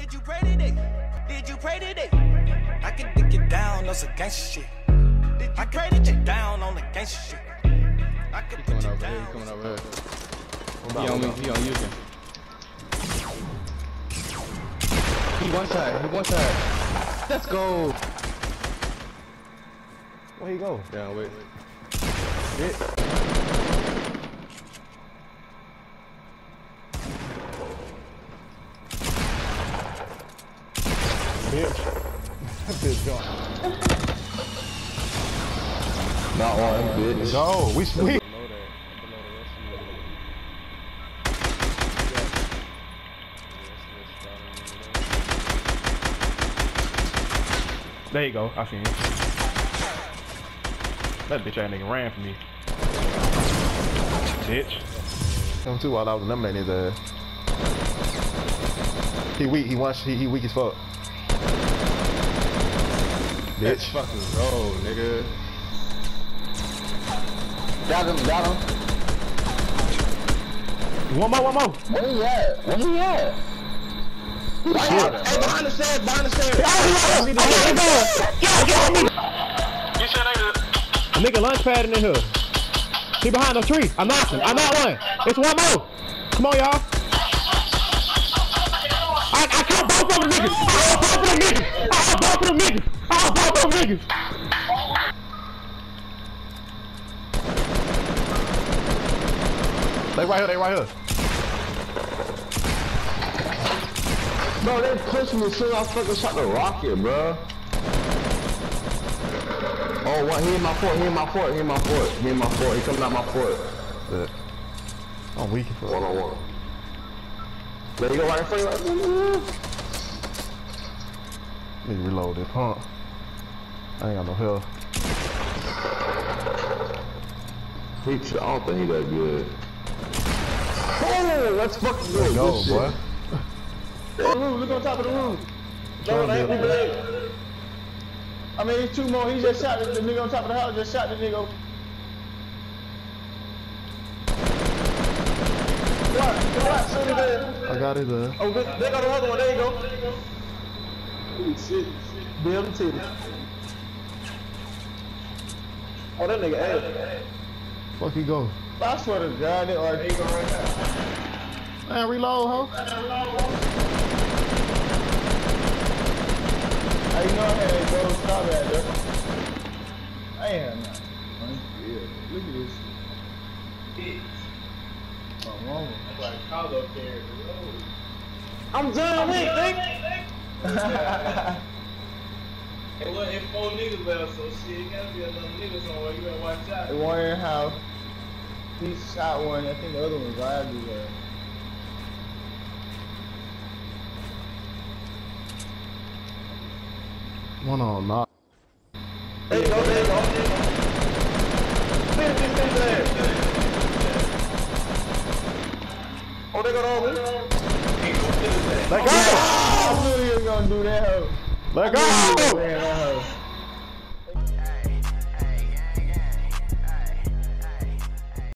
Did you pray today? Did you pray today? I can dig you down on some gangsta shit. I can put you down on the gangsta shit. I can put you down. He's coming over here. He on me. He on you. He one side. He one side. Let's go. Where he go? Down, wait. Bitch. Bitch. Bitch gone. Not one, bitch. Go. We sweet. There you go, I seen you. That bitch ass nigga ran from me. Bitch. Him too while I was eliminating his ass. He weak, he weak as fuck. Bitch. Let's fucking roll, nigga. Got him. One more. Where he at? Hey, behind the stairs. You said a nigga lunch padding in here. He behind the tree. I knocked him. I knocked one. It's one more. Come on, y'all. I killed both of them niggas. I killed both of them niggas. They right here. Bro, they pushed me as soon as I fucking shot the rocket, bro. Oh, what? He in my fort. He coming out my fort. But I'm weak for One-on-one. There you go, right in front of you. Need to reload this pump. I ain't got no health. I don't think he that good. Oh, let's fucking go. Go, boy. Look on top of the roof. No, they believe. I mean, it's two more. He just shot the nigga on top of the house. Just shot the nigga. What? I got it there. Oh, they got another one. There you go. Holy shit. Build the titty. Oh, that nigga ass. Fuck he go. I swear to God, they are. There you go right now. Man, reload, ho. How you know I had that gold stop at there? I ain't had nothing. Look at this shit. Oh, wrong. That's like Carlo carried the road. I'm John Wick, nigga! It wasn't 4 niggas left, so shit, it gotta be another nigga somewhere. You gotta watch out. The one in the house. He shot one, I think the other one died there. One on knock. There you go. Oh, they got all this? Let go! I knew he was gonna do that, ho. Let go!